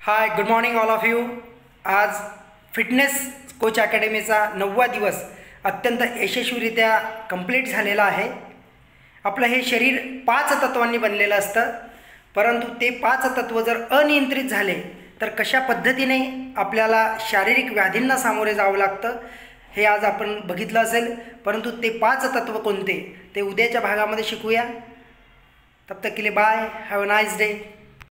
High, good morning all of you. आज fitness coach अकॅडमीचा 9वा दिवस अत्यंत यशस्वीरित्या कंप्लीट झालेला आहे। आपलं हे शरीर 5 तत्वांनी बनलेलं असतं, परंतु ते 5 तत्व जर अनियंत्रित झाले तर कशा पद्धतीने आपल्याला शारीरिक व्याधींना सामोरे जावं लागतं हे आज आपण बघितलं असेल। परंतु ते 5 तत्व कोणते ते उद्याच्या भागामध्ये शिकूया। तब तक के लिए bye, have a nice day.